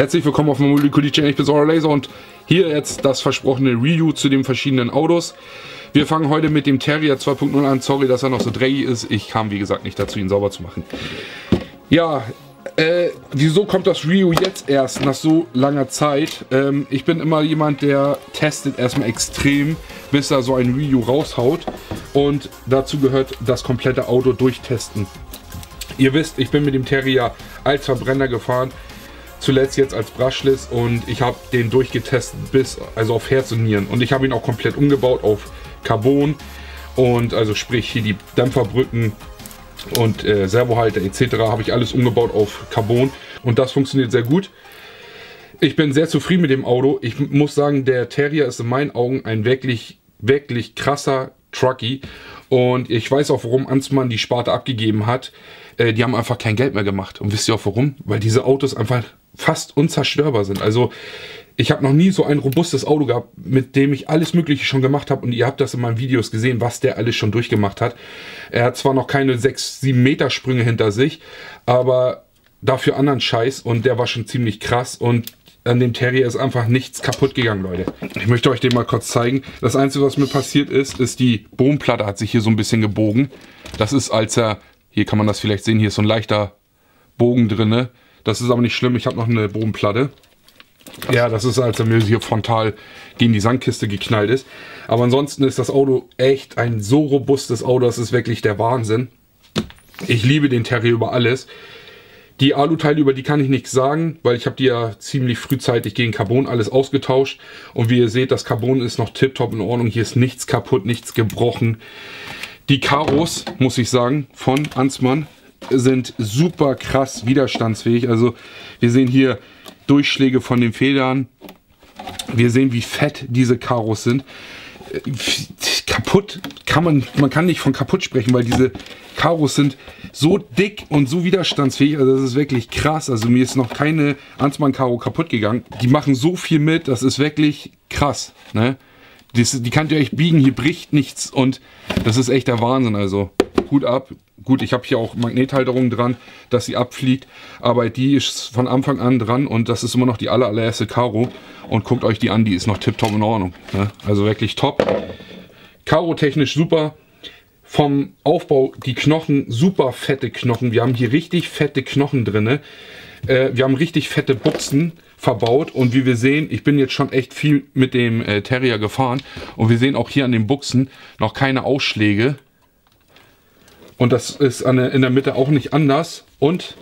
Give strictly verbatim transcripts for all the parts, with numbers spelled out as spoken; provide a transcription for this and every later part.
Herzlich willkommen auf meinem Channel, ich bin Zora Laser und hier jetzt das versprochene Review zu den verschiedenen Autos. Wir fangen heute mit dem Terrier zwei Punkt null an. Sorry, dass er noch so dreckig ist. Ich kam wie gesagt nicht dazu, ihn sauber zu machen. Ja, äh, wieso kommt das Review jetzt erst nach so langer Zeit? Ähm, ich bin immer jemand, der testet erstmal extrem, bis er so ein Review raushaut. Und dazu gehört das komplette Auto durchtesten. Ihr wisst, ich bin mit dem Terrier als Verbrenner gefahren. Zuletzt jetzt als Brushless und ich habe den durchgetestet bis, also auf Herz und Nieren. Und ich habe ihn auch komplett umgebaut auf Carbon und also sprich hier die Dämpferbrücken und äh, Servohalter et cetera habe ich alles umgebaut auf Carbon und das funktioniert sehr gut. Ich bin sehr zufrieden mit dem Auto. Ich muss sagen, der Terrier ist in meinen Augen ein wirklich, wirklich krasser Truckie und ich weiß auch, warum Ansmann die Sparte abgegeben hat. Äh, die haben einfach kein Geld mehr gemacht. Und wisst ihr auch warum? Weil diese Autos einfach fast unzerstörbar sind. Also ich habe noch nie so ein robustes Auto gehabt, mit dem ich alles Mögliche schon gemacht habe. Und ihr habt das in meinen Videos gesehen, was der alles schon durchgemacht hat. Er hat zwar noch keine sechs, sieben Meter Sprünge hinter sich, aber dafür anderen Scheiß. Und der war schon ziemlich krass. Und an dem Terrier ist einfach nichts kaputt gegangen, Leute. Ich möchte euch den mal kurz zeigen. Das Einzige, was mir passiert ist, ist die Bodenplatte hat sich hier so ein bisschen gebogen. Das ist, als er, hier kann man das vielleicht sehen, hier ist so ein leichter Bogen drin. Das ist aber nicht schlimm, ich habe noch eine Bodenplatte. Ja, das ist, als er mir hier frontal gegen die Sandkiste geknallt ist. Aber ansonsten ist das Auto echt ein so robustes Auto, das ist wirklich der Wahnsinn. Ich liebe den Terrier über alles. Die Aluteile, über die kann ich nichts sagen, weil ich habe die ja ziemlich frühzeitig gegen Carbon alles ausgetauscht. Und wie ihr seht, das Carbon ist noch tiptop in Ordnung. Hier ist nichts kaputt, nichts gebrochen. Die Karos, muss ich sagen, von Ansmann sind super krass widerstandsfähig. Also wir sehen hier Durchschläge von den Federn. Wir sehen, wie fett diese Karos sind. Kaputt kann man, man kann nicht von kaputt sprechen, weil diese Karos sind so dick und so widerstandsfähig. Also das ist wirklich krass. Also mir ist noch keine Ansmann Karo kaputt gegangen. Die machen so viel mit, das ist wirklich krass, ne? Das, die könnt ihr euch biegen, hier bricht nichts und das ist echt der Wahnsinn. Also Hut ab. Gut, ich habe hier auch Magnethalterung dran, dass sie abfliegt, aber die ist von Anfang an dran und das ist immer noch die aller, allererste Karo. Und guckt euch die an, die ist noch tipptopp in Ordnung, ne? Also wirklich top. Karo technisch super. Vom Aufbau die Knochen, super fette Knochen. Wir haben hier richtig fette Knochen drin. Äh, wir haben richtig fette Buchsen verbaut und wie wir sehen, ich bin jetzt schon echt viel mit dem äh, Terrier gefahren und wir sehen auch hier an den Buchsen noch keine Ausschläge. Und das ist an der, in der Mitte auch nicht anders. Und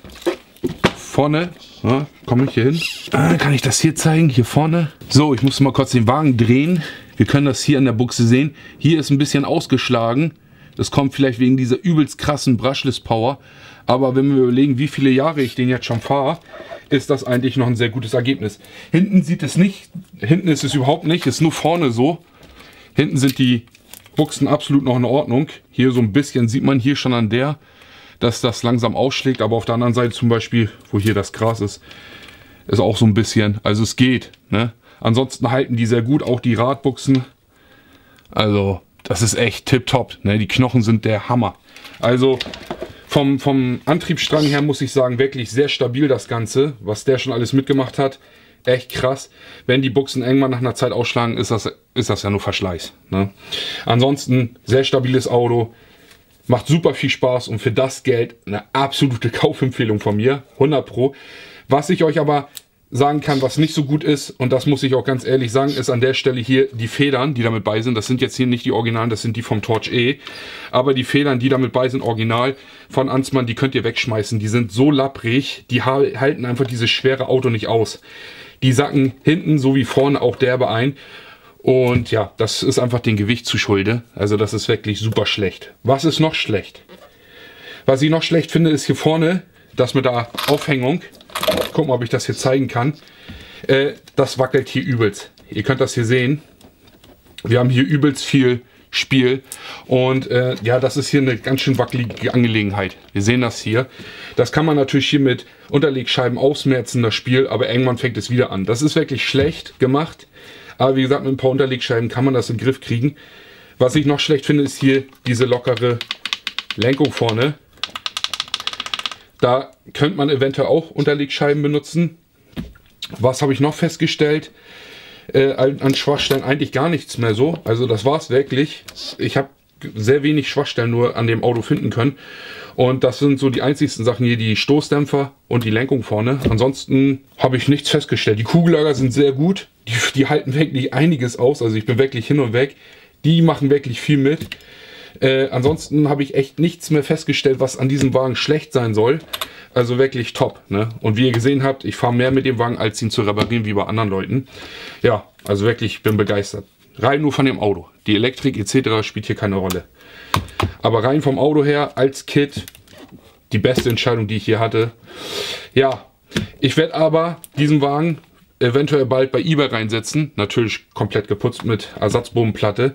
vorne, ja, komme ich hier hin. Ah, kann ich das hier zeigen? Hier vorne. So, ich muss mal kurz den Wagen drehen. Wir können das hier an der Buchse sehen. Hier ist ein bisschen ausgeschlagen. Das kommt vielleicht wegen dieser übelst krassen Brushless Power. Aber wenn wir überlegen, wie viele Jahre ich den jetzt schon fahre, ist das eigentlich noch ein sehr gutes Ergebnis. Hinten sieht es nicht. Hinten ist es überhaupt nicht. Ist nur vorne so. Hinten sind die Buchsen absolut noch in Ordnung. Hier so ein bisschen sieht man hier schon an der, dass das langsam ausschlägt. Aber auf der anderen Seite zum Beispiel, wo hier das Gras ist, ist auch so ein bisschen. Also es geht, ne? Ansonsten halten die sehr gut, auch die Radbuchsen. Also das ist echt tipptopp, ne? Die Knochen sind der Hammer. Also vom, vom Antriebsstrang her muss ich sagen, wirklich sehr stabil das Ganze. Was der schon alles mitgemacht hat, echt krass. Wenn die Buchsen irgendwann nach einer Zeit ausschlagen, ist das, ist das ja nur Verschleiß, ne? Ansonsten sehr stabiles Auto. Macht super viel Spaß und für das Geld eine absolute Kaufempfehlung von mir. hundert Pro. Was ich euch aber sagen kann, was nicht so gut ist, und das muss ich auch ganz ehrlich sagen, ist an der Stelle hier die Federn, die damit bei sind. Das sind jetzt hier nicht die Originalen, das sind die vom Torch E. Aber die Federn, die damit bei sind, original von Ansmann, die könnt ihr wegschmeißen. Die sind so lapprig, die halten einfach dieses schwere Auto nicht aus. Die sacken hinten so wie vorne auch derbe ein. Und ja, das ist einfach dem Gewicht zu Schulde. Also das ist wirklich super schlecht. Was ist noch schlecht? Was ich noch schlecht finde, ist hier vorne das mit der Aufhängung. Gucken, ob ich das hier zeigen kann. Äh, das wackelt hier übelst. Ihr könnt das hier sehen. Wir haben hier übelst viel Spiel. Und äh, ja, das ist hier eine ganz schön wackelige Angelegenheit. Wir sehen das hier. Das kann man natürlich hier mit Unterlegscheiben ausmerzen, das Spiel. Aber irgendwann fängt es wieder an. Das ist wirklich schlecht gemacht. Aber wie gesagt, mit ein paar Unterlegscheiben kann man das in den Griff kriegen. Was ich noch schlecht finde, ist hier diese lockere Lenkung vorne. Da könnte man eventuell auch Unterlegscheiben benutzen. Was habe ich noch festgestellt? Äh, an Schwachstellen eigentlich gar nichts mehr so. Also das war es wirklich. Ich habe sehr wenig Schwachstellen nur an dem Auto finden können. Und das sind so die einzigsten Sachen hier, die Stoßdämpfer und die Lenkung vorne. Ansonsten habe ich nichts festgestellt. Die Kugellager sind sehr gut. Die, die halten wirklich einiges aus. Also ich bin wirklich hin und weg. Die machen wirklich viel mit. Äh, ansonsten habe ich echt nichts mehr festgestellt, was an diesem Wagen schlecht sein soll. Also wirklich top, ne? Und wie ihr gesehen habt, ich fahre mehr mit dem Wagen, als ihn zu reparieren, wie bei anderen Leuten. Ja, also wirklich, ich bin begeistert. Rein nur von dem Auto. Die Elektrik et cetera spielt hier keine Rolle. Aber rein vom Auto her, als Kit, die beste Entscheidung, die ich hier hatte. Ja, ich werde aber diesen Wagen eventuell bald bei eBay reinsetzen. Natürlich komplett geputzt mit Ersatzbodenplatte.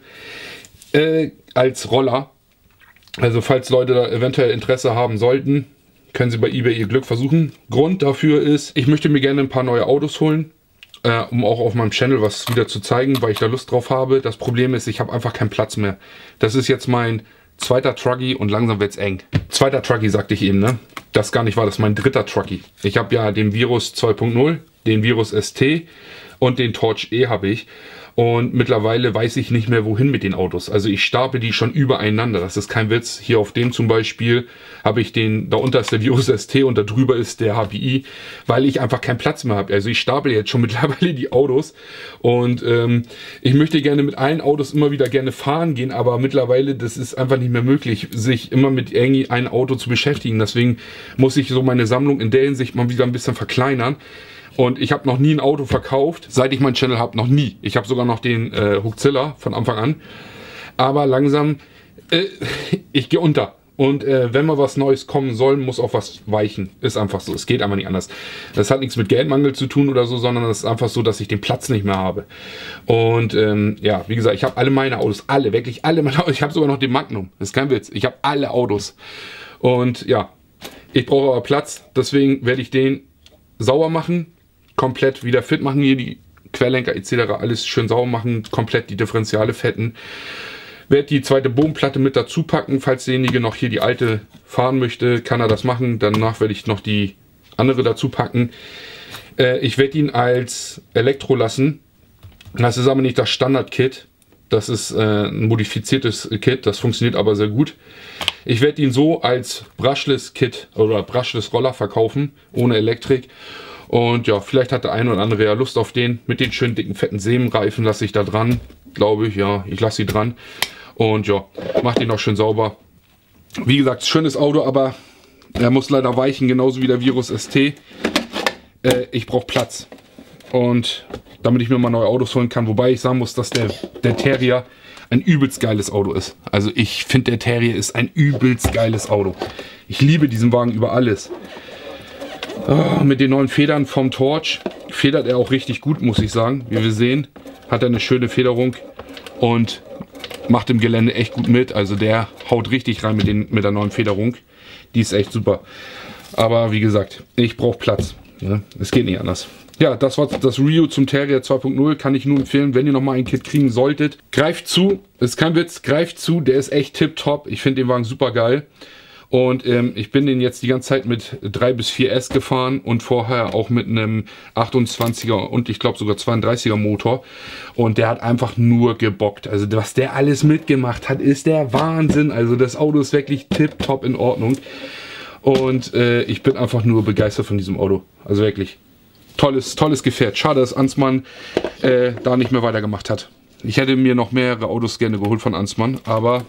Äh, als Roller. Also falls Leute da eventuell Interesse haben sollten, können Sie bei eBay Ihr Glück versuchen. Grund dafür ist, ich möchte mir gerne ein paar neue Autos holen, äh, um auch auf meinem Channel was wieder zu zeigen, weil ich da Lust drauf habe. Das Problem ist, ich habe einfach keinen Platz mehr. Das ist jetzt mein zweiter Trucky und langsam wird es eng. Zweiter Trucky, sagte ich eben, ne? Das gar nicht war, das ist mein dritter Trucky. Ich habe ja den Virus zwei Punkt null, den Virus S T und den Torch E habe ich. Und mittlerweile weiß ich nicht mehr, wohin mit den Autos. Also ich stapel die schon übereinander. Das ist kein Witz. Hier auf dem zum Beispiel habe ich den, da unter ist der Virus S T und da drüber ist der H P I, weil ich einfach keinen Platz mehr habe. Also ich stapel jetzt schon mittlerweile die Autos. Und ähm, ich möchte gerne mit allen Autos immer wieder gerne fahren gehen, aber mittlerweile, das ist einfach nicht mehr möglich, sich immer mit irgendwie einem Auto zu beschäftigen. Deswegen muss ich so meine Sammlung in der Hinsicht mal wieder ein bisschen verkleinern. Und ich habe noch nie ein Auto verkauft, seit ich meinen Channel habe, noch nie. Ich habe sogar noch den äh, Hookzilla von Anfang an. Aber langsam, äh, ich gehe unter. Und äh, wenn mal was Neues kommen soll, muss auch was weichen. Ist einfach so, es geht einfach nicht anders. Das hat nichts mit Geldmangel zu tun oder so, sondern es ist einfach so, dass ich den Platz nicht mehr habe. Und ähm, ja, wie gesagt, ich habe alle meine Autos, alle, wirklich alle meine Autos. Ich habe sogar noch den Magnum, das ist kein Witz. Ich habe alle Autos. Und ja, ich brauche aber Platz, deswegen werde ich den sauber machen. Komplett wieder fit machen, hier die Querlenker et cetera. Alles schön sauber machen, komplett die Differentiale fetten. Werde die zweite Bodenplatte mit dazu packen, falls derjenige noch hier die alte fahren möchte, kann er das machen. Danach werde ich noch die andere dazu packen. Äh, ich werde ihn als Elektro lassen. Das ist aber nicht das Standard-Kit. Das ist äh, ein modifiziertes Kit, das funktioniert aber sehr gut. Ich werde ihn so als Brushless-Kit oder Brushless-Roller verkaufen, ohne Elektrik. Und ja, vielleicht hat der eine oder andere ja Lust auf den. Mit den schönen dicken fetten Sämenreifen lasse ich da dran. Glaube ich, ja, ich lasse sie dran. Und ja, mache den noch schön sauber. Wie gesagt, schönes Auto, aber er muss leider weichen, genauso wie der Virus S T. Äh, ich brauche Platz. Und damit ich mir mal neue Autos holen kann. Wobei ich sagen muss, dass der, der Terrier ein übelst geiles Auto ist. Also ich finde, der Terrier ist ein übelst geiles Auto. Ich liebe diesen Wagen über alles. Oh, mit den neuen Federn vom Torch federt er auch richtig gut, muss ich sagen. Wie wir sehen, hat er eine schöne Federung und macht im Gelände echt gut mit. Also der haut richtig rein mit, den, mit der neuen Federung. Die ist echt super. Aber wie gesagt, ich brauche Platz. Ja, es geht nicht anders. Ja, das war das Review zum Terrier zwei Punkt null. Kann ich nur empfehlen, wenn ihr nochmal ein Kit kriegen solltet. Greift zu, ist kein Witz, greift zu. Der ist echt tipptopp. Ich finde den Wagen super geil. Und ähm, ich bin den jetzt die ganze Zeit mit drei bis vier S gefahren und vorher auch mit einem achtundzwanziger und ich glaube sogar zweiunddreißiger Motor. Und der hat einfach nur gebockt. Also was der alles mitgemacht hat, ist der Wahnsinn. Also das Auto ist wirklich tipptopp in Ordnung. Und äh, ich bin einfach nur begeistert von diesem Auto. Also wirklich tolles, tolles Gefährt. Schade, dass Ansmann äh, da nicht mehr weitergemacht hat. Ich hätte mir noch mehrere Autos gerne geholt von Ansmann, aber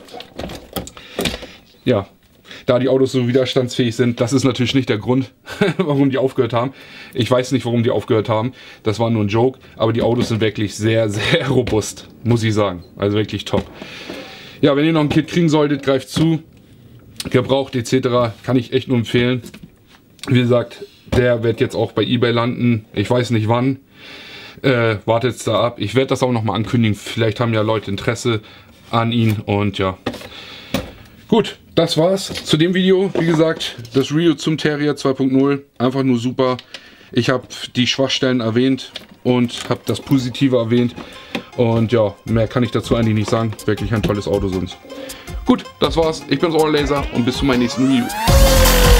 ja, da die Autos so widerstandsfähig sind, das ist natürlich nicht der Grund, warum die aufgehört haben. Ich weiß nicht, warum die aufgehört haben. Das war nur ein Joke. Aber die Autos sind wirklich sehr, sehr robust, muss ich sagen. Also wirklich top. Ja, wenn ihr noch ein Kit kriegen solltet, greift zu. Gebraucht et cetera. Kann ich echt nur empfehlen. Wie gesagt, der wird jetzt auch bei eBay landen. Ich weiß nicht wann. Äh, wartet da ab. Ich werde das auch nochmal ankündigen. Vielleicht haben ja Leute Interesse an ihn. Und ja. Gut, das war's zu dem Video. Wie gesagt, das Review zum Terrier zwei Punkt null. Einfach nur super. Ich habe die Schwachstellen erwähnt und habe das Positive erwähnt. Und ja, mehr kann ich dazu eigentlich nicht sagen. Wirklich ein tolles Auto sonst. Gut, das war's. Ich bin's, euer Laser und bis zu meinem nächsten Review.